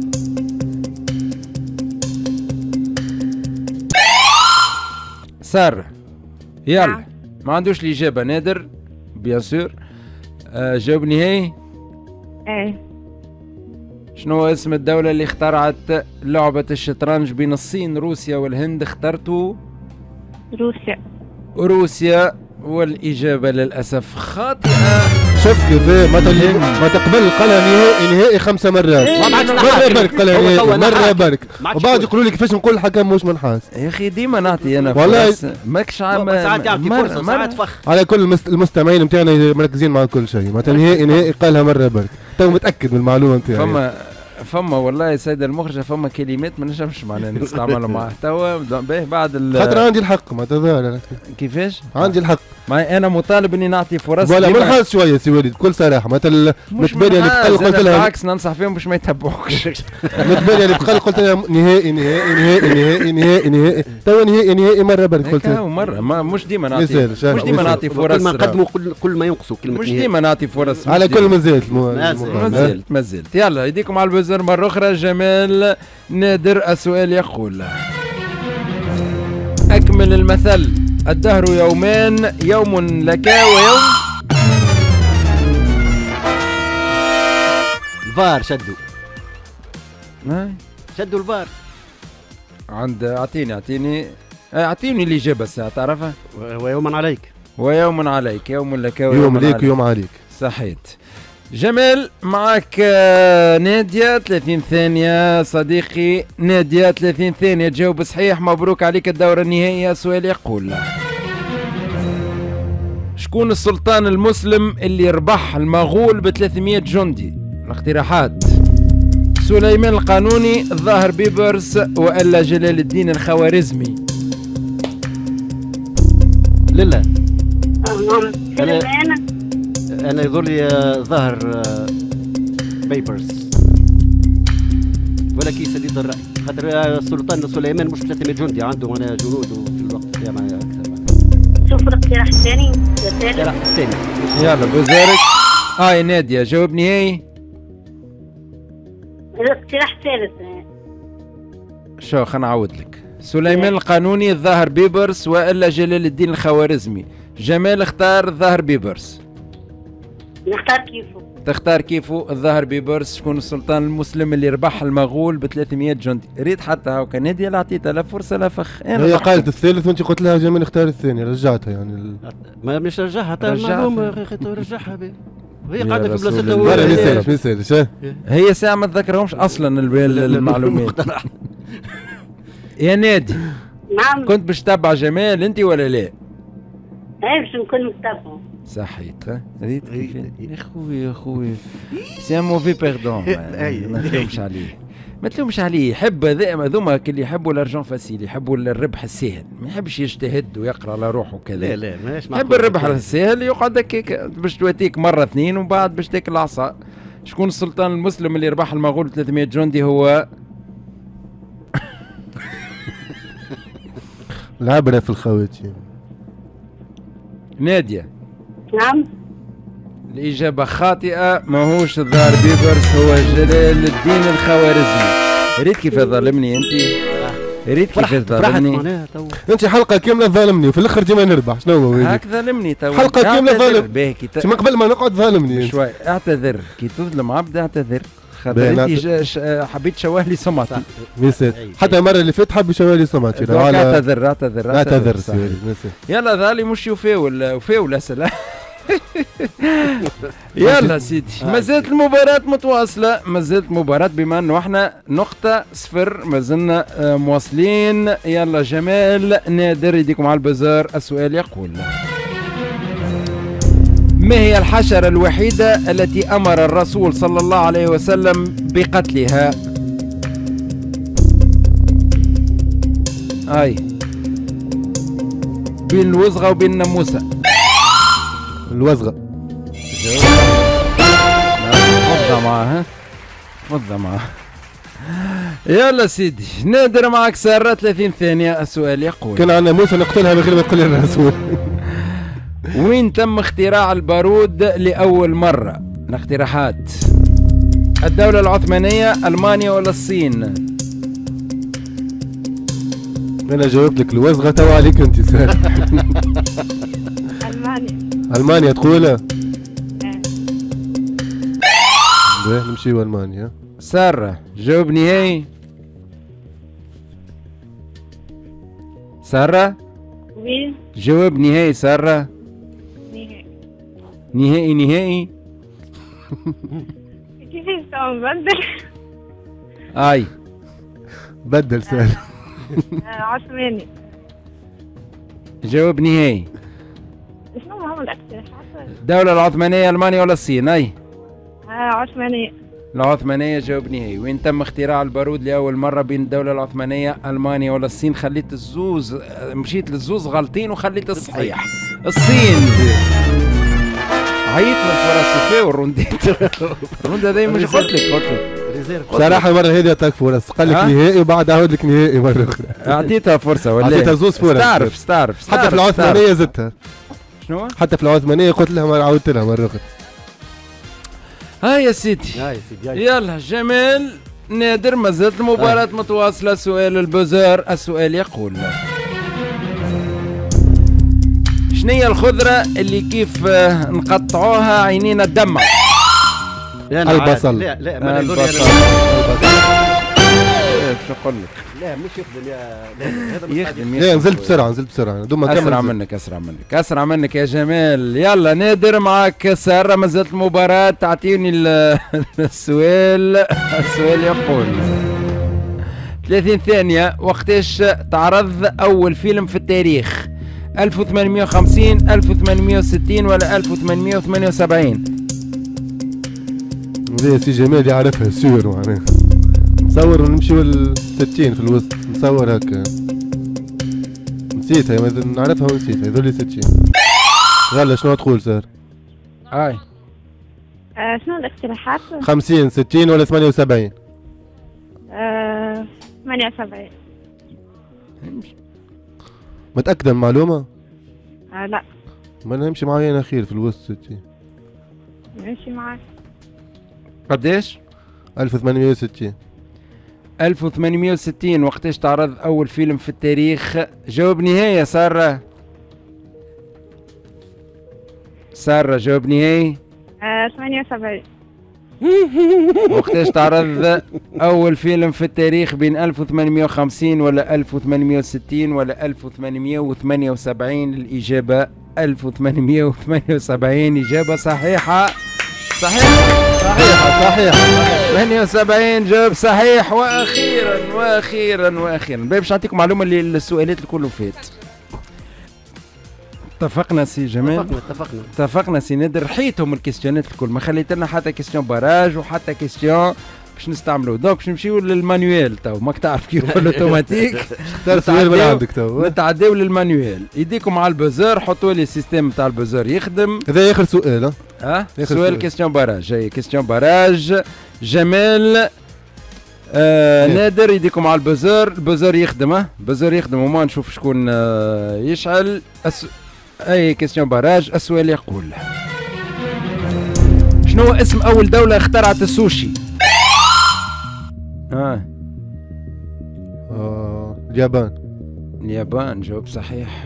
سارة يلا. ما عندوش الإجابة. نادر بيان سور. جاوب نهائي. ايه. شنو هو اسم الدولة اللي اخترعت لعبة الشطرنج بين الصين، روسيا والهند؟ اخترتوا روسيا. روسيا، والإجابة للأسف خاطئة. شوف كيف ما تقبل قلم نهائي 5 مرات. مرة برك قلم نهائي، مرة برك، وبعد يقولوا لي كيفاش نقول الحكم مش منحاس. يا أخي ديما نعطي أنا والله ماكش عام. ساعات يعطي فرصة ساعات فخ. على كل المستمعين نتاعنا مركزين مع كل شيء. معناتها نهائي قالها مرة برك، تو متأكد من المعلومة نتاعي. فما والله يا سيد المخرجة فما كلمات ما نجمش معناها نستعملها معاه توا باهي بعد خاطر عندي الحق. ما تظاهر كيفاش؟ عندي الحق. ما انا مطالب اني نعطي فرص. ولا منحاز شويه سي وليد بكل صراحه. مثلا متبالي اللي بقل قلت لها بالعكس ننصح فيهم باش ما يتبعوكش. متبالي اللي بقل قلت لها نهائي نهائي نهائي نهائي نهائي نهائي. تو نهائي مره برد قلت لها مره. ما مش ديما نعطي فرص. كل ما نقدموا كل ما ينقصوا كلمه. مش ديما نعطي فرص. على كل ما زلت. يلا يديكم على البزر مره اخرى. جمال نادر السؤال يقول: أكمل المثل: الدهر يومان، يوم لك ويوم. الفار شدوا الفار. عند اعطيني الإجابة الساعة تعرفها. ويوما عليك. ويوم عليك، يوم لك ويوم يوم ليك ويوم عليك. صحيت. جمال معك نادية 30 ثانية. صديقي نادية 30 ثانية تجاوب صحيح. مبروك عليك الدورة النهائية. السؤال يقول: شكون السلطان المسلم اللي ربح المغول ب 300 جندي؟ الاقتراحات: سليمان القانوني، الظاهر بيبرس، وإلا جلال الدين الخوارزمي؟ لله. سليمان. انا يظهر لي ظهر بيبرز ولا كيس اللي الراي. خاطر السلطان سليمان مش 300 جندي عنده انا جنود في الوقت يعني اكثر. شوف الاقتراح الثاني. الاقتراح الثاني. يلا بوزارك. يا نادية جاوب نهائي. الاقتراح الثالث. شو خلينا نعاود لك. سليمان القانوني، الظاهر بيبرس، والا جلال الدين الخوارزمي. جمال اختار الظاهر بيبرس. نختار كيفه. تختار كيفه. الظاهر بيبرس. شكون السلطان المسلم اللي ربح المغول ب 300 جندي؟ ريت حتى هاكا نادية لا عطيتها لا فرصة لا فخ. هي قالت الثالث وانت قلت لها جميل اختار الثاني. رجعتها يعني ما مش رجعها رجعها هي قاعدة في بلاصتها. ما يسالش هي ساعة ما تذكرهمش اصلا المعلومات. يا نادي. نعم. كنت باش تتبع جمال انت ولا لا؟ ايه باش نكون متبعه. صحيت. ريت يا خويا سي ان موفي بيردون. ما تلومش عليه. يحب هذوما اللي يحبوا الارجون فاسيل، يحبوا الربح السهل، ما يحبش يجتهد ويقرا على روحه كذا. لا ماهيش يحب الربح السهل. يقعد هكاك باش تواتيك مرة 2 ومن بعد باش تاكل العصا. شكون السلطان المسلم اللي ربح المغول 300 جندي؟ هو العبرة في الخواتيم. نادية. نعم. الإجابة خاطئة. ماهوش الظاهر بيبرس، هو جلال الدين الخوارزمي. ريت كيف ظلمني انت. ريت كيف ظلمني. انت حلقة كاملة ظالمني وفي الاخر ديما نربح. شنو هو هاك ظلمني تو. حلقة كاملة ظالم. ما قبل ما نقعد ظالمني. شوي اعتذر. كي تظلم عبد اعتذر. خاطر انت حبيت شوه لي سمعتي. حتى المرة اللي فاتت حب يشوه لي سمعتي. اعتذر يلا ذالي مش وفاول اسئلة. يلا سيدي. ما زالت المباراة متواصلة. ما زالت مباراة بما انه احنا نقطة 0 ما زلنا مواصلين. يلا جمال نادر يديكم على البزار. السؤال يقول: ما هي الحشرة الوحيدة التي أمر الرسول صلى الله عليه وسلم بقتلها؟ هاي بين الوزغة وبين الناموسة. الوزغة. فضة معها فضة معها. يلا سيدي نادر معك سارة 30 ثانية. السؤال يقول كان عندنا موسى نقتلها من غير ما يقول لنا الرسول. وين تم اختراع البارود لأول مرة؟ الاقتراحات: الدولة العثمانية، ألمانيا ولا الصين؟ أنا جاوبت لك الوزغة توا عليك أنت سارة. ألمانيا. ألمانيا تقولها؟ باهي نمشيو ألمانيا. سارة جاوب نهائي. سارة وين؟ جواب نهائي. سارة نهائي نهائي. كيفاش نبدل؟ اي بدل سارة. عثماني. جواب نهائي. شنو هم الاقتراحات؟ الدولة العثمانية، ألمانيا ولا الصين؟ اي عثمانية. العثمانية جواب نهائي. وين تم اختراع البارود لأول مرة؟ بين الدولة العثمانية، ألمانيا ولا الصين؟ خليت الزوز، مشيت للزوز غلطين وخليت الصحيح. الصين. عيط من الفلاسفة والرونديت. الروند هذا مش قلت لك بصراحة المرة هذه اعطاك فرص، قال لك نهائي وبعد عاود لك نهائي مرة أخرى. أعطيتها فرصة ولا؟ أعطيتها زوز فرص. استعرف حتى في العثمانية زدتها. شنو؟ حتى في العثمانية قلت لها مرة عاودت لها مرة أخرى. هاي يا سيدي. يلا جمال نادر ما زالت المباراة متواصلة. سؤال البزار. السؤال يقول: شنية الخضرة اللي كيف نقطعوها عينينا الدمع؟ البصل. لا ما البصل. شو اقول لك؟ لا مش يخدم يا هذا يخدم. لا نزلت بسرعة أسرع منك يا جمال. يلا نادر معك سارة ما زالت المباراة. تعطيني السؤال. السؤال يقول: 30 ثانية. وقتاش تعرض أول فيلم في التاريخ؟ 1850 1860 ولا 1878؟ يا سي جمال يعرفها سور معناها. نصور ونمشيو ل60 في الوسط. نصور هكا. نسيتها نعرفها ونسيتها. هذول 60. يلا شنو تقول سار؟ هاي شنو الاقتراحات؟ 50 60 ولا 78؟ 78. متأكدة من المعلومة؟ لا. ما نمشي معايا أنا خير في الوسط 60. نمشي معاك. قديش؟ 1860. 1860. وقتاش تعرض أول فيلم في التاريخ؟ جواب نهائي سارة. سارة جواب نهائي. 78. وقتاش تعرض أول فيلم في التاريخ؟ بين 1850 ولا 1860 ولا 1878؟ الإجابة 1878. إجابة صحيحة. صحيحة 78 جواب صحيح. وأخيرا باش نعطيكم معلومة للسؤالات الكل فات. اتفقنا سي جمال؟ اتفقنا سي نادر. حيتهم الكيستيونات الكل، ما خليت لنا حتى كيستيون باراج وحتى كيستيون باش نستعملوا. دونك باش نمشيو للمانيوال. تو ماك تعرف كيف الاوتوماتيك. اختار سؤال من عندك تو. نتعداو للمانيوال. يديكم على البزر، حطوا لي السيستم تاع البزر يخدم. هذا اخر سؤال. سؤال كيستيون باراج. هي كيستيون باراج. جمال نادر يديكم على البزر. البزر يخدم. البزر يخدم وما نشوف شكون يشعل. اي كيستيون باراج. السؤال يقول: شنو هو اسم اول دولة اخترعت السوشي؟ اليابان جواب صحيح.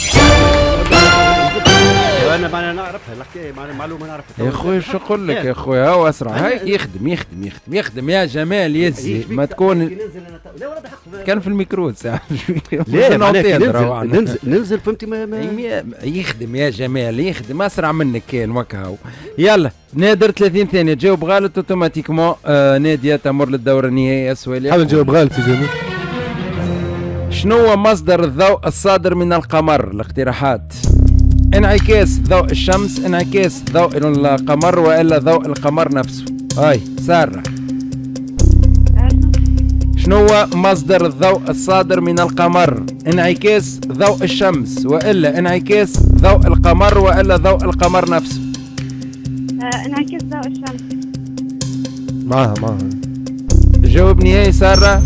انا ما نعرفها الحكايه، معلومه نعرفها يا خويا. شو نقول لك يا خويا؟ هو اسرع. هاي يخدم يا جمال يزي. ما تكون كان في الميكرو ساعه. لا ننزل فهمتي. ما يخدم يا جمال يخدم اسرع منك كان وكهو. يلا نادر 30 ثانيه. جاوب غلط اوتوماتيكمون ناديه تمر للدوره النهائيه. السؤال حاول نجاوب غلط يا جمال. شنو هو مصدر الضوء الصادر من القمر؟ الاقتراحات: انعكاس ضوء الشمس، انعكاس ضوء القمر، والا ضوء القمر نفسه. هاي سارة، شنو هو مصدر الضوء الصادر من القمر؟ انعكاس ضوء الشمس، والا انعكاس ضوء القمر، والا ضوء القمر نفسه. انعكاس ضوء الشمس. معاها جاوب نهائي سارة.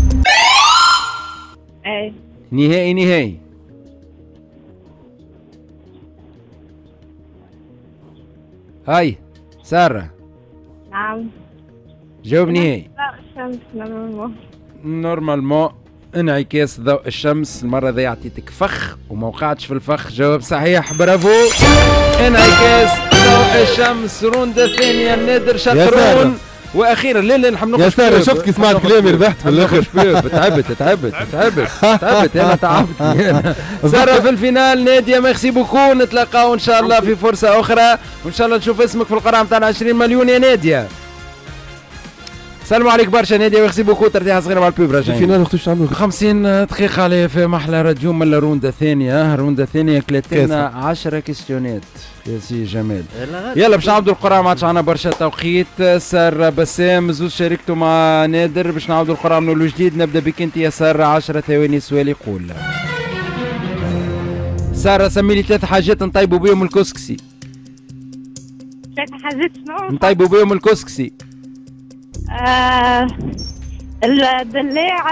ايه نهائي. هاي سارة. نعم. جاوب نهائي. ضوء الشمس نورمالمون انعكاس ضوء الشمس. المرة ذي عطيتك فخ وما وقعتش في الفخ. جواب صحيح، برافو. انعكاس ضوء الشمس. روند الثانية نادر شاطرون. واخيرا لا نحب نخرج. يا سارة شفت كي سمعت كلامي ربحت في الاخر. تعبت انا تعبت. سارة في الفينال، نادية ميرسي بوكو. نتلاقاو ان شاء الله في فرصة اخرى، وان شاء الله نشوف اسمك في القرعة نتاع 20 مليون يا نادية. سلموا عليك برشا نادية، ميرسي بوكو. ترتيحة صغيرة مع البوب راجعين. الفينال وقتاش عملوا 50 دقيقة على في محلى راديو من الروندا الثانية. الروندا الثانية كلاتنا 10 كيستيونات يا سي جمال. يلا باش نعاودوا القرعة، ما عادش عندنا برشا توقيت. سارة بسام زوز شاركتوا مع نادر باش نعاودوا القرعة من اول جديد. نبدا بك انت يا سارة، 10 ثواني. السؤال يقول: سارة سمي لي 3 حاجات نطيبوا بهم الكسكسي. 3 حاجات شنو؟ نطيبوا بهم الكسكسي. الدلاع،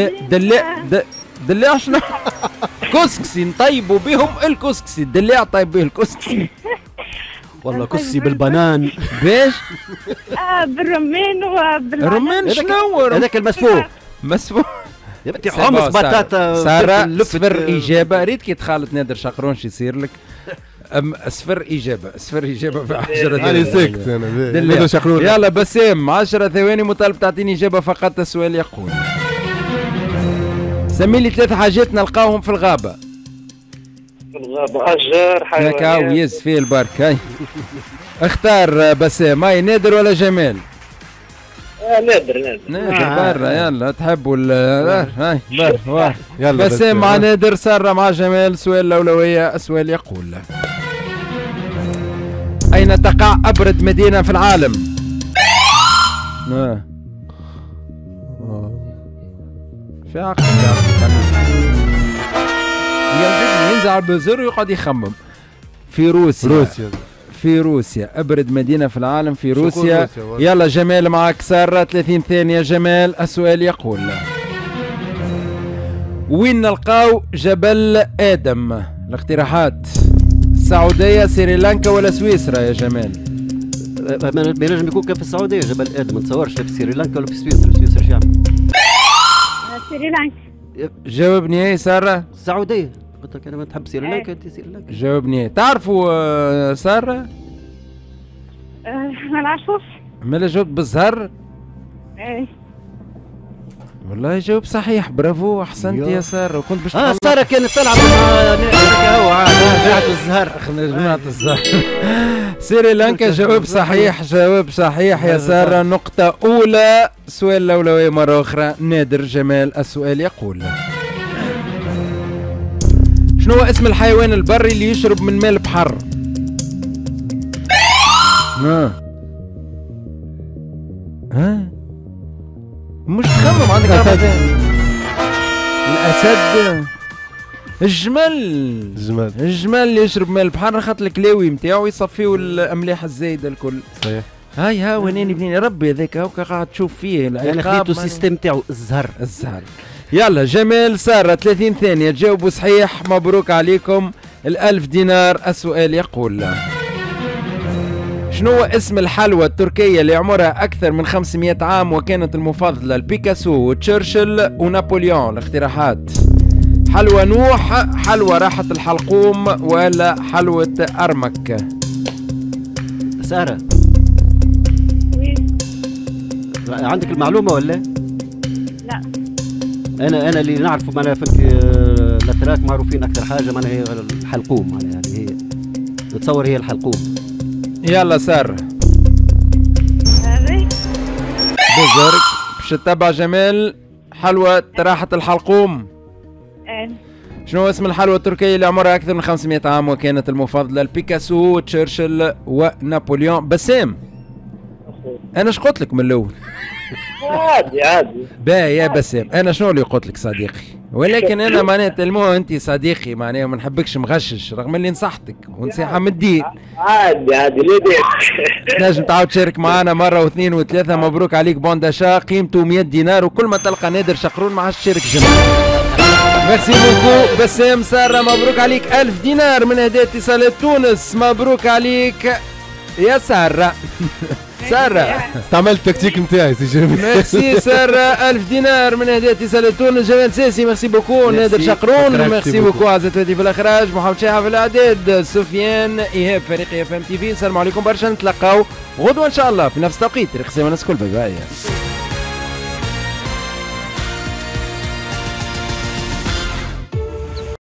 دلاع شنو؟ كسكسي نطيبوا بهم الكسكسي. الدلاع طيب به الكسكسي. والله كسي بالبنان. باش؟ بالرمان الرمان شنو؟ هذاك المسفوح. مسفوح. يبقى حمص بطاطا. سارة صفر إجابة. ريت كي تخالط نادر شقرون شو يصير لك. صفر إجابة في 10 ثواني. ساكت انا. يلا بسام 10 ثواني، مطالب تعطيني إجابة فقط. السؤال يقول: سمي لي 3 حاجات نلقاهم في الغابة. في الغابة أشجار، حيوانات. ويز فيه البرك. هاي اختار بسام. هاي نادر ولا جمال؟ نادر. برا. يلا تحبوا هاي برا. يلا بسام مع نادر، سارة مع جمال. سؤال الأولوية. السؤال يقول: أين تقع أبرد مدينة في العالم؟ في عقل ينزع البزر ويقعد يخمم. في روسيا. أبرد مدينة في العالم في روسيا. يلا جمال معك سارة، 30 ثانية. جمال السؤال يقول: وين نلقاو جبل آدم؟ الاقتراحات: السعودية، سريلانكا، ولا سويسرا يا جمال؟ بينجم يكون كان في السعودية جبل آدم، ما نتصورش في سريلانكا ولا في سويسرا. سويسرا شو يعمل؟ سريلانكا. جاوب نهائي سارة. السعودية. قلت لك انا ما تحب سريلانكا انت سريلانكا. جاوب نهائي. تعرفوا سارة؟ ما نعرفوش. مالا جاوبت بالزهر؟ ايه والله جاوب صحيح. برافو، احسنت يا سارة. وكنت باش سارة كانت تلعب مع هو جماعة الزهر. جماعة الزهر. سريلانكا. جواب صحيح يا سارة. نقطة أولى. السؤال الأولوية مرة أخرى. نادر جمال السؤال يقول: شنو هو اسم الحيوان البري اللي يشرب من ماء البحر؟ مش تخمم عندك الأسد. الجمل اللي يشرب ماء البحر، خاطر الكلاوي نتاعو يصفيو الأملاح الزايدة الكل. صحيح. هاي ها وناني بنيني ربي هذاك هاكا قاعد تشوف فيه يعني خليتو السيستم تاعو الزهر. يلا جمال سارة 30 ثانية. تجاوبوا صحيح، مبروك عليكم 1000 دينار. السؤال يقول: شنو هو اسم الحلوى التركية اللي عمرها أكثر من 500 عام وكانت المفضلة لبيكاسو وتشرشل ونابليون؟ الاقتراحات: حلوى نوح، حلوى راحة الحلقوم، ولا حلوى أرمك؟ سارة عندك المعلومة ولا؟ لا. أنا اللي نعرفه معناها فهمت الأتراك معروفين أكثر حاجة معناها هي الحلقوم، معناها يعني هي نتصور هي الحلقوم. يلا سارة. بزرك باش تتبع جمال. حلوى راحة الحلقوم. شنو اسم الحلوى التركية اللي عمرها أكثر من 500 عام وكانت المفضلة لبيكاسو وتشرشل ونابليون؟ بسام أنا اش قلت لك من الأول؟ عادي باهي يا بسام، أنا شنو اللي قلت لك صديقي؟ ولكن أنا معناتها المهم أنت صديقي معناها ما نحبكش مغشش رغم اللي نصحتك ونصيحة من الدين. عادي ليه تنجم تعاود تشارك معنا مرة واثنين وثلاثة. مبروك عليك بونداشا قيمته 100 دينار، وكل ما تلقى نادر شقرون ما عادش تشارك جمعة. ميرسي بوكو بسام سارة، مبروك عليك 1000 دينار من هدايا اتصالات تونس. مبروك عليك يا سارة. سارة استعملت التكتيك نتاعي سي جميل. ميرسي سارة 1000 دينار من هدايا اتصالات تونس. جمال ساسي ميرسي بوكو. نادر شقرون ميرسي بوكو. عزت ودي في الاخراج، محمد شاحة في الاعداد، سفيان ايهاب فريق FM TV. السلام عليكم برشا، نتلقاو غدوة ان شاء الله في نفس التوقيت. رقصي وناس كل باي باي.